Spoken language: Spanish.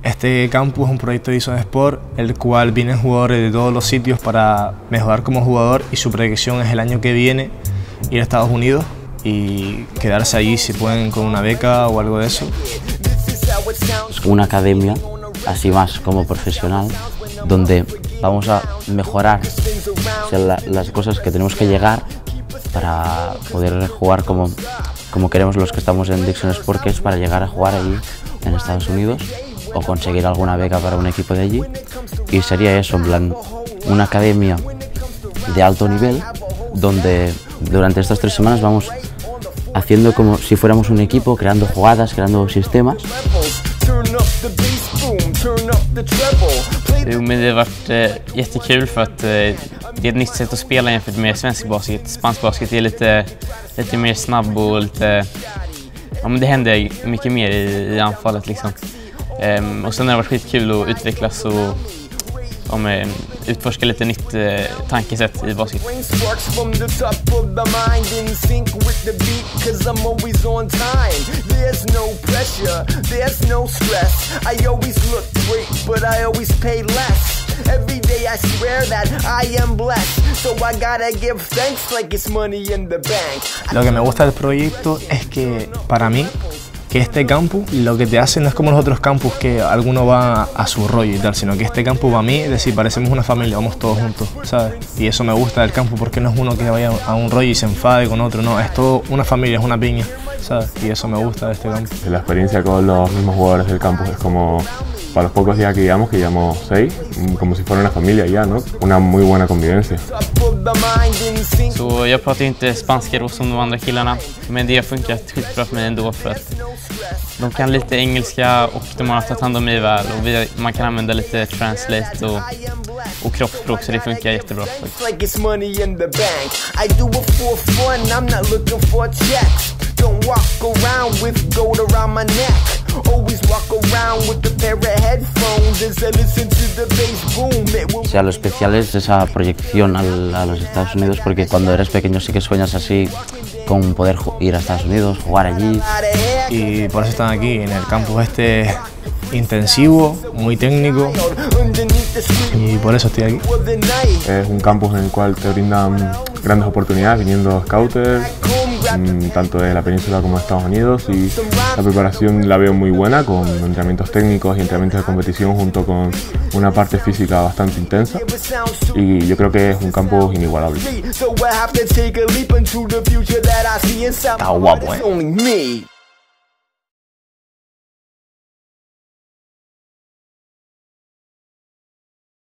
Este campus es un proyecto de Ison Sport, el cual vienen jugadores de todos los sitios para mejorar como jugador y su proyección es el año que viene ir a Estados Unidos y quedarse allí si pueden con una beca o algo de eso. Una academia, así más como profesional, donde vamos a mejorar las cosas que tenemos que llegar para poder jugar como queremos los que estamos en Dixon Sport, que es para llegar a jugar allí en Estados Unidos o conseguir alguna beca para un equipo de allí. Y sería eso, en plan, una academia de alto nivel donde durante estas 3 semanas vamos haciendo como si fuéramos un equipo, creando jugadas, creando sistemas. Men det har varit jättekul för att det är ett nytt sätt att spela jämfört med svensk basket. Spansk basket är lite mer snabb och lite, ja, men det händer mycket mer i anfallet liksom. Och sen har det varit skitkul att utvecklas och utforska lite nytt tankesätt i basket. Every day I swear that I am blessed, so I gotta give thanks like it's money in the bank. Lo que me gusta del proyecto es que para mí que este campus lo que te hace no es como los otros campus que alguno va a su rollo y tal, sino que este campus a mí, es decir, parecemos una familia, vamos todos juntos, ¿sabes? Y eso me gusta del campus porque no es uno que vaya a un rollo y se enfade con otro, no, es todo una familia, es una piña, ¿sabes? Y eso me gusta de este campus. La experiencia con los mismos jugadores del campus es como, para los pocos días que llevamos 6, como si fuera una familia ya, ¿no? Una muy buena convivencia. Så jag pratar inte spanska då som de andra killarna, men det har funkat skitbra för mig ändå för att de kan lite engelska och de har tagit hand om mig väl och man kan använda lite translate och kroppsspråk, så det funkar jättebra. Don't walk around with gold around my neck. Always walk around with a pair of headphones as I listen to the bass boom. O sea, lo especial es esa proyección a los Estados Unidos, porque cuando eres pequeño sí que sueñas así con poder ir a Estados Unidos, jugar allí. Y por eso están aquí, en el campus este intensivo, muy técnico, y por eso estoy aquí. Es un campus en el cual te brindan grandes oportunidades viniendo scouters, tanto de la península como de Estados Unidos, y la preparación la veo muy buena, con entrenamientos técnicos y entrenamientos de competición junto con una parte física bastante intensa, y yo creo que es un campus inigualable. Está guapo,